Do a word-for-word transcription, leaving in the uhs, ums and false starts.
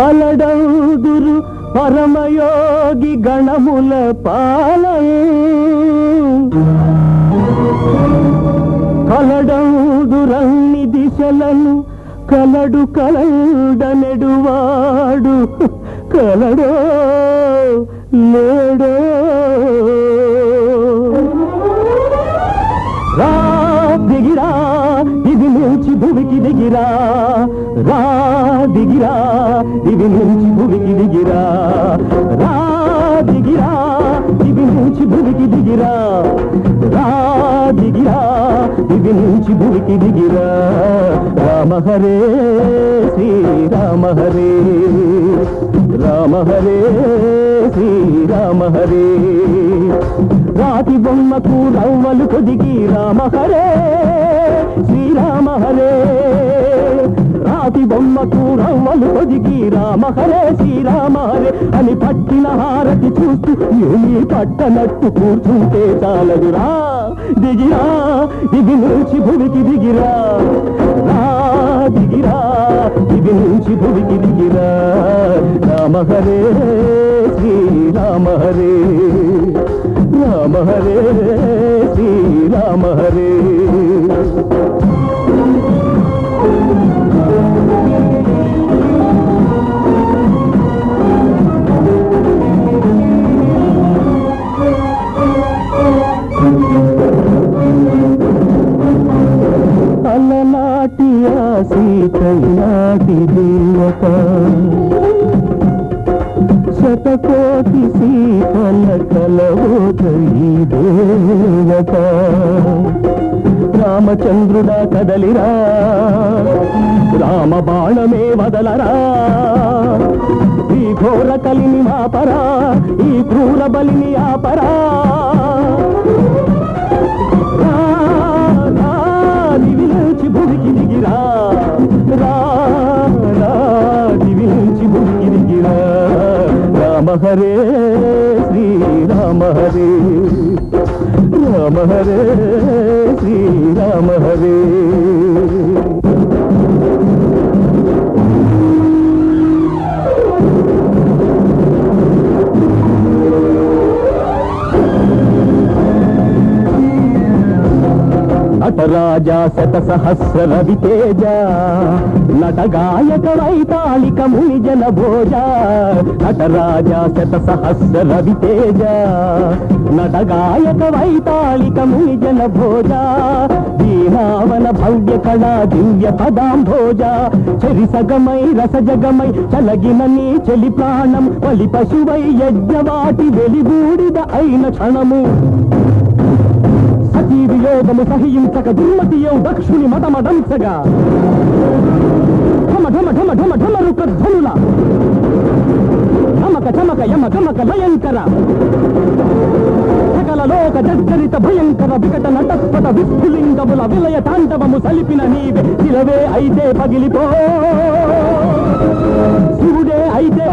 కలడందురు పరమయోగి గణముల పాలన కలడందురన్ని దిశలను కలడు కలడనెడువాడు కలడో లేడో రా దిగిరా ఇది నుంచి భూమికి దిగిరా రా దిగిరా ఇది నుంచి భూమికి దిగిరా రా దిగిరా ఇది నుంచి భూమికి దిగిరా రా దిగిరా ఇది నుంచి భూమికి దిగిరా రామ హరే శ్రీరామ హరే రామ హరే శ్రీరామ హరే రాతి బొమ్మకు రవ్వలు కొదిగి రామ హరే శ్రీరామ హరే రాతి బొమ్మకు రవ్వలు కొదిగి రామ హరే శ్రీరామ హరే అని పట్టిన హారతి చూస్తూ ఏమీ పట్టనట్టు కూర్చుంటే చాలదురా దిగిరా ఇది నుంచి భూమికి దిగిరా రా దిగిరా ఇది నుంచి భూమికి దిగిరా రామ హరే శ్రీరామ హరే రామ హరే శ్రీరామ హరే అలనాటి ఆ సీతనాటి దేవత శతకోటి సీతల కలవోత ఈ దేవత రామచంద్రుడా కదలిరా రామ బాణమే వదలరా ఈ ఘోర కలిని మాపరా ఈ క్రూర బలిని ఆపరా దివి నుంచి భూమికి దిగిరా రా దివి నుంచి భూమికి దిగిరా రామ హరే శ్రీరామ హరే రామ హరే శ్రీరామ హరే నటరాజా శత సహస్ర రవితేజ నటగాయక వైతాళిక ముని జన భోజ నటరాజా శత సహస్ర రవితేజ నటగాయక వైతాళిక ముని జన భోజ దీనావన భవ్య కళా దివ్య పదాంభోజ చెరి సగమై రసజగమై చలగిన నీ చెలి ప్రాణం బలి పశువై యజ్ఞవాటి వెలిబూడిద అయిన క్షణము సతీ వియోగము సహించక దుర్మతియౌ దక్షుని మతమదంసగా ఢమ ఢమ ఢమ ఢమ ఢమ రుక ధ్వనుల చమక చమక యమ గమక భయంకర సకల లోక జర్జరిత భయంకర వికట నటస్పట విస్ఫులింగముల విలయ తాండవము సలిపిన నీవే శిలవే అయితే పగిలిపో శివుడే అయితే